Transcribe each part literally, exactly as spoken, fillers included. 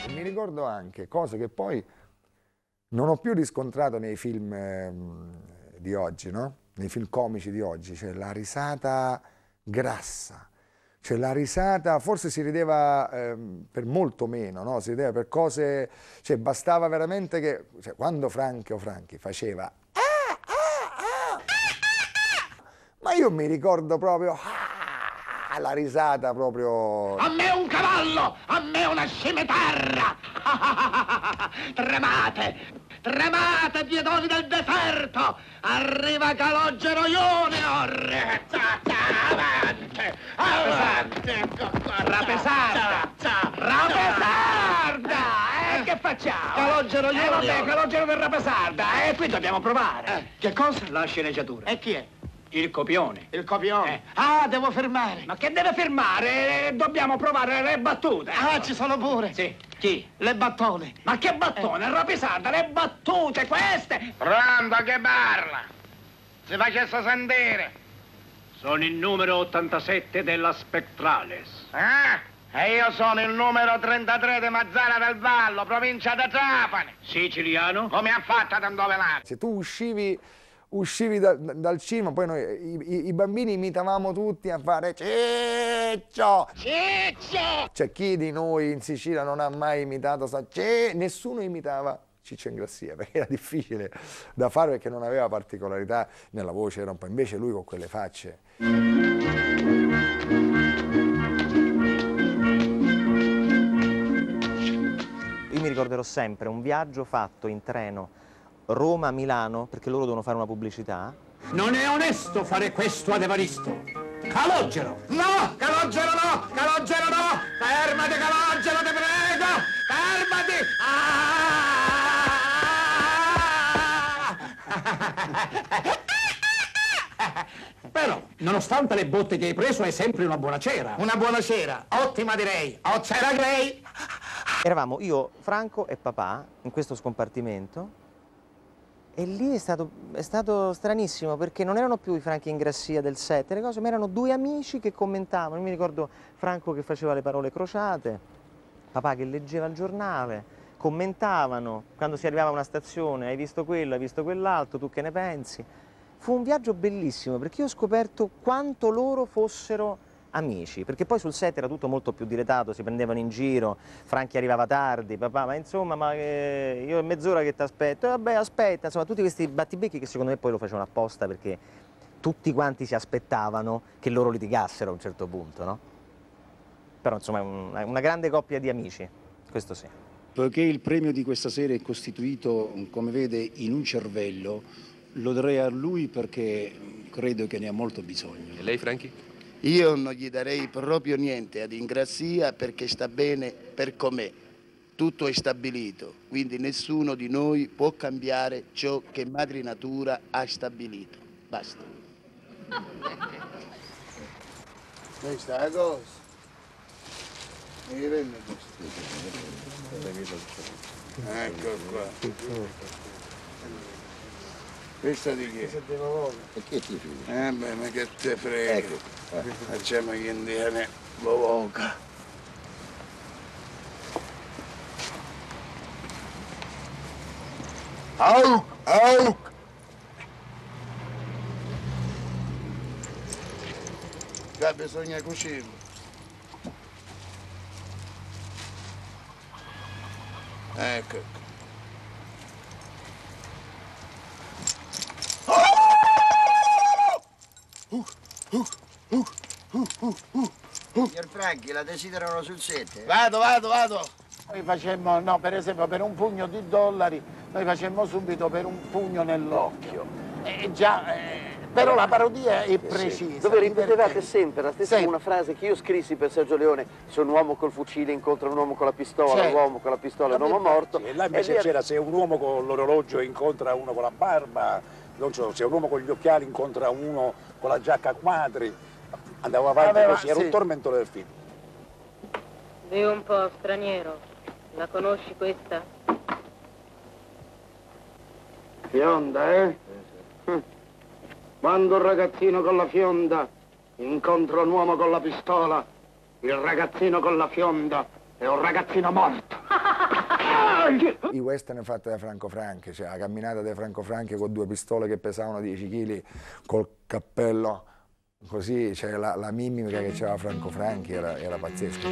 E mi ricordo anche cose che poi non ho più riscontrato nei film eh, di oggi, no? Nei film comici di oggi, cioè la risata grassa, cioè la risata, forse si rideva eh, per molto meno, no? Si rideva per cose, cioè bastava veramente che, cioè, quando Franco Franchi faceva ah, ah, ah, ma io mi ricordo proprio ah, la risata proprio... A me un cavallo, a me una scimitarra! Tremate, tremate, piedoni del deserto! Arriva Calogero Junior! Avanti, avanti! Rapesarda! Rapesarda! Eh, che facciamo? Calogero Junior! Eh, vabbè, Calogero del Rapesarda! Eh, qui dobbiamo provare! Eh. Che cosa? La sceneggiatura. E chi è? Il copione. Il copione? Eh. Ah, devo fermare. Ma che deve fermare? Dobbiamo provare le battute. Ah, ci sono pure. Sì. Chi? Le battone. Ma che battone? Eh. Rapisarda, le battute, queste. Pronto, che parla? Si facesse sentire. Sono il numero ottantasette della Spectrales. Ah? E io sono il numero trentatré di Mazzara del Vallo, provincia di Trapani. Siciliano? Come ha fatto ad andovelare? Se tu uscivi... uscivi da, dal cinema, poi noi i, i bambini imitavamo tutti a fare Ciccio! Ciccio! Cioè chi di noi in Sicilia non ha mai imitato sta C... Nessuno imitava Ciccio Ingrassia, perché era difficile da fare perché non aveva particolarità nella voce, era un po'... Invece lui con quelle facce... Io mi ricorderò sempre un viaggio fatto in treno Roma-Milano, perché loro devono fare una pubblicità. Non è onesto fare questo ad Evaristo. Calogero! No! Calogero no! Calogero no! Fermati, Calogero, ti prego! Fermati! Ah! Però, nonostante le botte che hai preso, è sempre una buona cera. Una buona cera, ottima direi. O cera Grey! Eravamo io, Franco e papà in questo scompartimento. E lì è stato, è stato stranissimo, perché non erano più i Franchi Ingrassia del set, le cose, ma erano due amici che commentavano. Io mi ricordo Franco che faceva le parole crociate, papà che leggeva il giornale, commentavano, quando si arrivava a una stazione, hai visto quello, hai visto quell'altro, tu che ne pensi? Fu un viaggio bellissimo, perché io ho scoperto quanto loro fossero amici, perché poi sul set era tutto molto più diletato, si prendevano in giro, Franchi arrivava tardi, papà, ma insomma, ma eh, io è mezz'ora che ti aspetto, e vabbè aspetta, insomma tutti questi battibecchi che secondo me poi lo facevano apposta perché tutti quanti si aspettavano che loro litigassero a un certo punto, no? Però insomma è un, una grande coppia di amici, questo sì. Poiché il premio di questa sera è costituito, come vede, in un cervello, lo darei a lui perché credo che ne ha molto bisogno. E lei, Franchi? Io non gli darei proprio niente ad Ingrassia perché sta bene per com'è. Tutto è stabilito, quindi nessuno di noi può cambiare ciò che Madre Natura ha stabilito. Basta. Questa è la cosa. Mi rende questo. Ecco qua. Questa di chi? Questa di Lavoro. E che ti frega? Eh beh, ma che te frega? Ecco. Eh. Facciamo che indiane Vovoca. Au! Au! Qua bisogna cucirlo. Ecco. Signor Franchi, la desiderano sul set? Vado, vado, vado. Noi facemmo, no, per esempio, per un pugno di dollari, noi facemmo subito per un pugno nell'occhio. Eh, già, eh, però la parodia è precisa. Dove ripetevate sempre la stessa sì. Una frase che io scrissi per Sergio Leone: se un uomo col fucile incontra un uomo con la pistola, un certo. uomo con la pistola è un uomo morto. Sì, e là invece c'era se un uomo con l'orologio incontra uno con la barba, non so, se un uomo con gli occhiali incontra uno con la giacca a quadri, andavo avanti Aveva, così, era sì. un tormentone del film. Di un po' straniero, la conosci questa? Fionda, eh? Hm. Quando un ragazzino con la fionda incontra un uomo con la pistola, il ragazzino con la fionda è un ragazzino morto. I western fatti da Franco Franchi, cioè la camminata dei Franco Franchi con due pistole che pesavano dieci chili, col cappello, così, cioè la, la mimica che c'era Franco Franchi era, era pazzesca.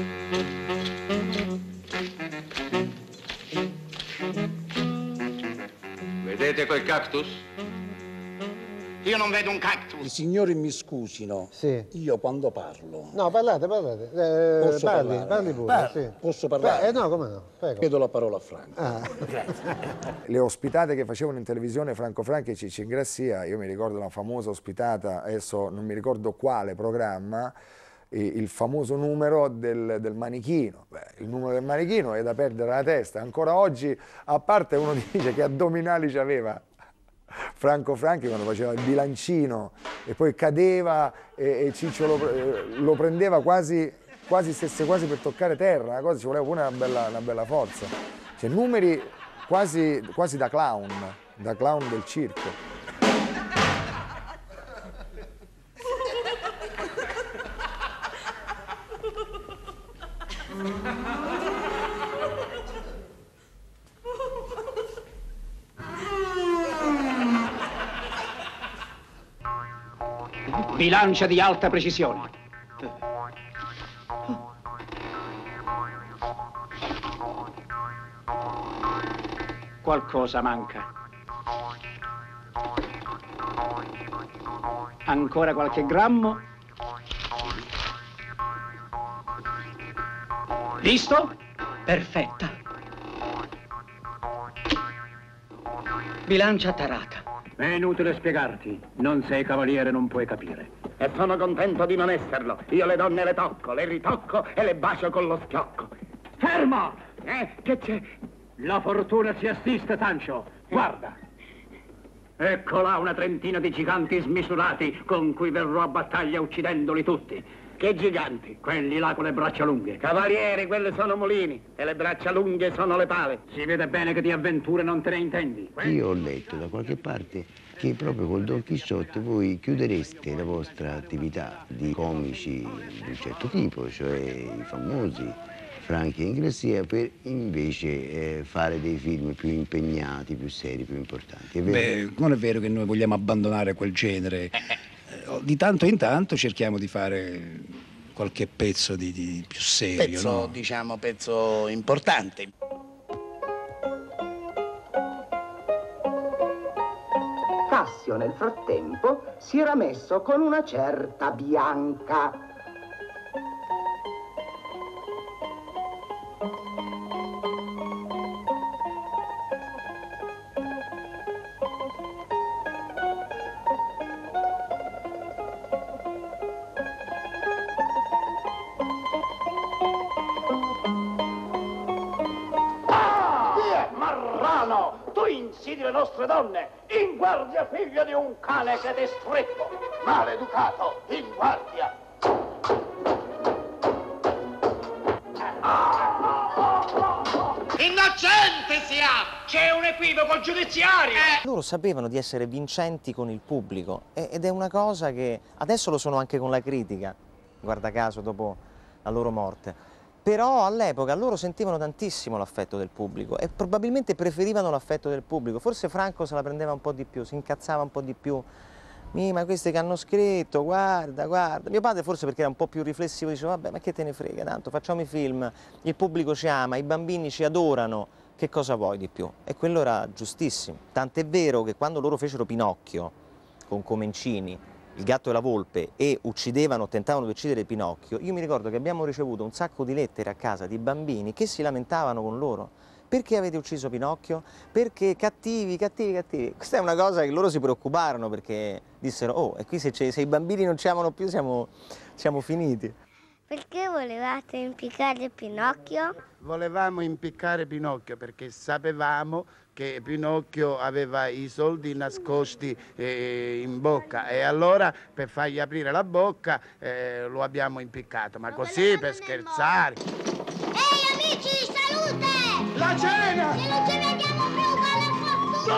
Vedete quel cactus? Io non vedo un cactus. I signori mi scusino, sì. Io quando parlo... No, parlate, parlate. Eh, Posso parli, parlare? parli pure, Par sì. Posso parlare? Eh, no, come no? Prego. Chiedo la parola a Franco. Ah. Le ospitate che facevano in televisione Franco Franchi e Ciccio Ingrassia, io mi ricordo una famosa ospitata, adesso non mi ricordo quale programma, il famoso numero del, del manichino. Beh, il numero del manichino è da perdere la testa, ancora oggi, a parte uno dice che addominali c'aveva Franco Franchi quando faceva il bilancino e poi cadeva e, e Ciccio lo, lo prendeva quasi, quasi stesse quasi per toccare terra, una cosa, ci voleva pure una bella, una bella forza. Cioè numeri quasi, quasi da clown, da clown del circo. Bilancia di alta precisione. Qualcosa manca. Ancora qualche grammo. Visto? Perfetta. Bilancia tarata. È inutile spiegarti. Non sei cavaliere, non puoi capire. E sono contento di non esserlo. Io le donne le tocco, le ritocco e le bacio con lo schiocco. Fermo! Eh, che c'è? La fortuna ci assiste, Sancho. Guarda. Ecco là una trentina di giganti smisurati con cui verrò a battaglia uccidendoli tutti. Che giganti? Quelli là con le braccia lunghe. Cavalieri, quelli sono mulini e le braccia lunghe sono le pale. Si vede bene che di avventure non te ne intendi. Io ho letto da qualche parte che proprio col Don Chisciotte voi chiudereste la vostra attività di comici di un certo tipo, cioè i famosi Franchi e Ingrassia, per invece eh, fare dei film più impegnati, più seri, più importanti. È vero? Beh, non è vero che noi vogliamo abbandonare quel genere. Di tanto in tanto cerchiamo di fare qualche pezzo di, di più serio, pezzo, no? diciamo, pezzo importante. Cassio nel frattempo si era messo con una certa Bianca. Tu insidi le nostre donne, in guardia figlio di un cane che è stretto, maleducato, in guardia. Innocente sia! C'è un equivoco giudiziario! Eh. Loro sapevano di essere vincenti con il pubblico ed è una cosa che adesso lo sono anche con la critica, guarda caso, dopo la loro morte. Però all'epoca loro sentivano tantissimo l'affetto del pubblico e probabilmente preferivano l'affetto del pubblico. Forse Franco se la prendeva un po' di più, si incazzava un po' di più. Ma questi che hanno scritto, guarda, guarda. Mio padre forse perché era un po' più riflessivo diceva vabbè, ma che te ne frega, tanto facciamo i film, il pubblico ci ama, i bambini ci adorano, che cosa vuoi di più? E quello era giustissimo. Tant'è vero che quando loro fecero Pinocchio con Comencini, Il gatto e la volpe, e uccidevano, tentavano di uccidere Pinocchio, io mi ricordo che abbiamo ricevuto un sacco di lettere a casa di bambini che si lamentavano con loro. Perché avete ucciso Pinocchio? Perché cattivi, cattivi, cattivi. Questa è una cosa che loro si preoccuparono perché dissero, oh, e qui se, se i bambini non ci amano più siamo, siamo finiti. Perché volevate impiccare Pinocchio? Volevamo impiccare Pinocchio perché sapevamo che Pinocchio aveva i soldi nascosti eh, in bocca e allora per fargli aprire la bocca eh, lo abbiamo impiccato, ma così per scherzare. Ehi amici, salute! La cena! Se non ci vediamo più, buona fortuna!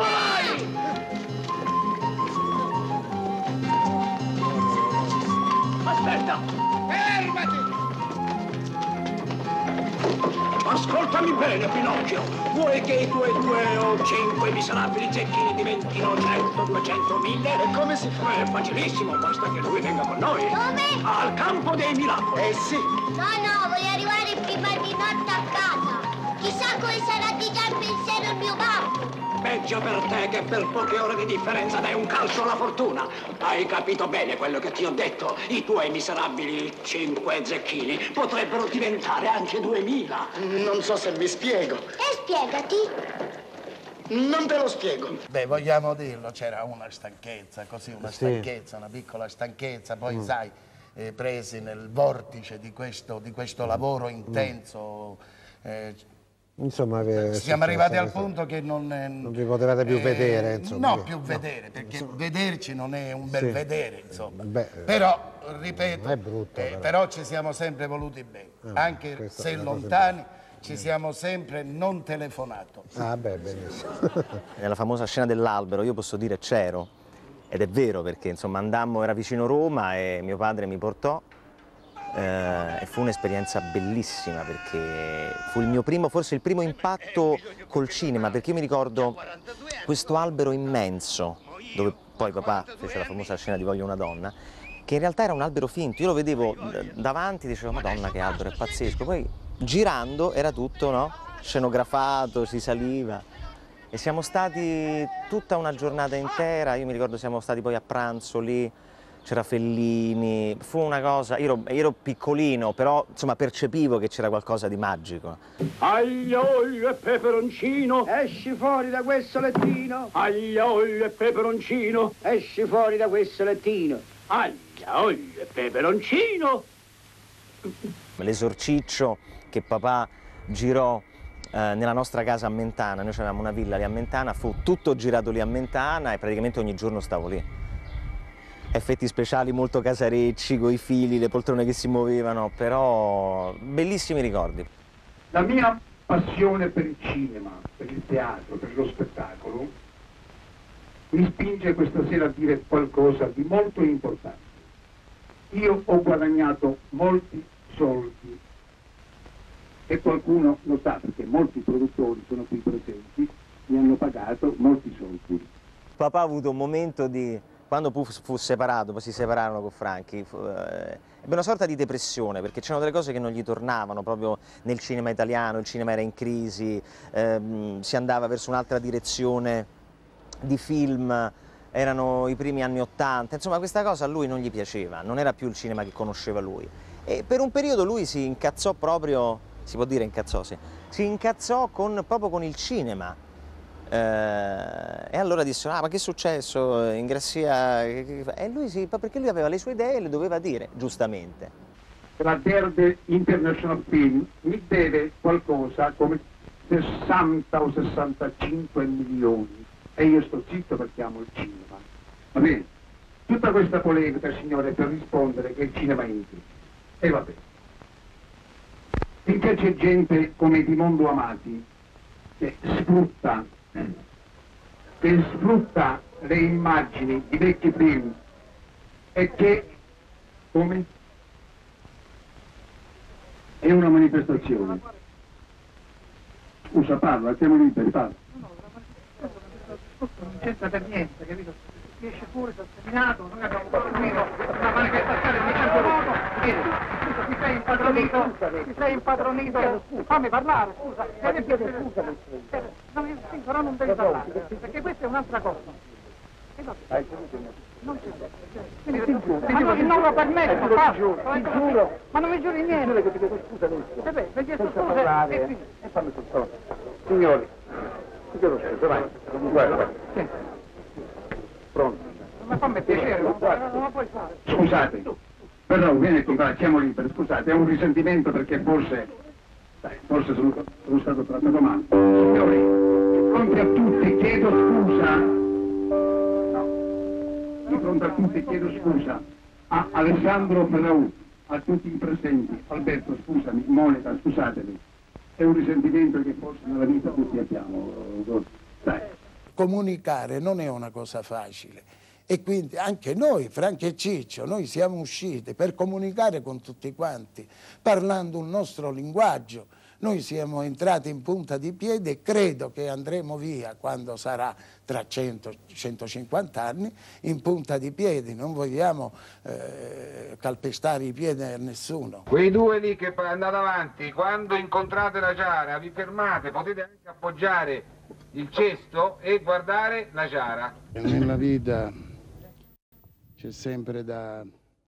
Aspetta! Fermati! Ascoltami bene, Pinocchio. Vuoi che i tuoi due o cinque miserabili zecchini diventino cento, duecento, mille? E come si fa? È facilissimo, basta che lui venga con noi. Dove? Al campo dei miracoli. Eh sì. No, no, voglio arrivare prima di notte a casa. Chissà come sarà di già il pensiero il mio babbo. Peggio per te che per poche ore di differenza dai un calcio alla fortuna. Hai capito bene quello che ti ho detto? I tuoi miserabili cinque zecchini potrebbero diventare anche duemila. Non so se mi spiego. E spiegati. Non te lo spiego. Beh, vogliamo dirlo, c'era una stanchezza, così, una Sì. stanchezza, una piccola stanchezza, poi Mm. sai, eh, presi nel vortice di questo, di questo lavoro intenso, eh, Insomma, che- siamo sì, arrivati sì, al sì. punto che non... eh, Non vi potevate più eh, vedere, insomma. No, più vedere, perché vederci non è un bel Sì. vedere, insomma. Beh, Però, ripeto, è brutto, eh, però. però ci siamo sempre voluti bene, Ah, anche questa se è una cosa lontani, ci siamo sempre non telefonato. Ah, beh, benissimo. Nella famosa scena dell'albero io posso dire c'ero, ed è vero perché insomma andammo, era vicino Roma e mio padre mi portò eh, e fu un'esperienza bellissima perché fu il mio primo, forse il primo impatto col cinema, perché io mi ricordo questo albero immenso dove poi papà fece la famosa scena di Voglio una donna, che in realtà era un albero finto, io lo vedevo davanti, dicevo Madonna che albero, è pazzesco, poi girando era tutto, no? Scenografato, si saliva e siamo stati tutta una giornata intera, io mi ricordo siamo stati poi a pranzo lì, c'era Fellini, fu una cosa, io ero, io ero piccolino, però insomma percepivo che c'era qualcosa di magico. Aglio, olio e peperoncino. Esci fuori da questo lettino. Aglio, olio e peperoncino. Esci fuori da questo lettino. Aglio, olio e peperoncino. L'esorciccio che papà girò eh, nella nostra casa a Mentana, noi avevamo una villa lì a Mentana, fu tutto girato lì a Mentana e praticamente ogni giorno stavo lì. Effetti speciali molto casarecci, coi fili, le poltrone che si muovevano, però bellissimi ricordi. La mia passione per il cinema, per il teatro, per lo spettacolo, mi spinge questa sera a dire qualcosa di molto importante. Io ho guadagnato molti soldi e qualcuno lo sa perché molti produttori sono qui presenti, mi hanno pagato molti soldi. Papà ha avuto un momento di, quando fu, fu separato, poi si separarono con Franchi, fu, eh, ebbe una sorta di depressione perché c'erano delle cose che non gli tornavano proprio nel cinema italiano, il cinema era in crisi, ehm, si andava verso un'altra direzione di film, erano i primi anni ottanta, insomma questa cosa a lui non gli piaceva, non era più il cinema che conosceva lui. E per un periodo lui si incazzò proprio, si può dire incazzò, sì, si incazzò con, proprio con il cinema. Eh, e allora disse, ah ma che è successo in Grassia? E lui si, perché lui aveva le sue idee e le doveva dire, giustamente. La Verde International Film mi deve qualcosa come sessanta o sessantacinque milioni e io sto zitto perché amo il cinema. Va bene? Tutta questa polemica, signore, per rispondere che il cinema è in crisi. E va bene. Finché c'è gente come Di Mondo Amati che sfrutta che sfrutta le immagini di vecchi film e che come è una manifestazione. Scusa, parla, siamo liberi, parla. Non c'entra per niente, capito? Si esce fuori, sta seminato, noi abbiamo costruito una manifestazione di cento voto. Scusa, ti sei impadronito, ti sei impadronito. Fammi parlare, scusa. Non, sì, però non devi parlare, perché questa è un'altra cosa. E vabbè. Non c'è. Quindi, ma non, non lo permetto, ti giuro, ti giuro. Ma non mi giuri niente. Scusa adesso. E beh, mi chiesto Senza scusa parlare, e eh. quindi... E fammi sotto. Signori, ti chiedo scusa, vai. Guarda, vai. Sì. Pronto. Ma fammi piacere, non non lo puoi fare. Scusate, però vieni con qua, siamo liberi, scusate, è un risentimento perché forse, sai, forse sono, sono stato trattato male. Signori, di fronte a tutti chiedo scusa, no, di fronte a tutti chiedo scusa a Alessandro Ferraù, a tutti i presenti, Alberto scusami, Monica scusatemi, è un risentimento che forse nella vita tutti abbiamo, sai. Comunicare non è una cosa facile e quindi anche noi, Franco e Ciccio, noi siamo usciti per comunicare con tutti quanti, parlando un nostro linguaggio. Noi siamo entrati in punta di piedi e credo che andremo via quando sarà tra cento centocinquanta anni in punta di piedi. Non vogliamo eh, calpestare i piedi a nessuno. Quei due lì che andate avanti, quando incontrate la Giara vi fermate, potete anche appoggiare il cesto e guardare la Giara. Nella vita c'è sempre da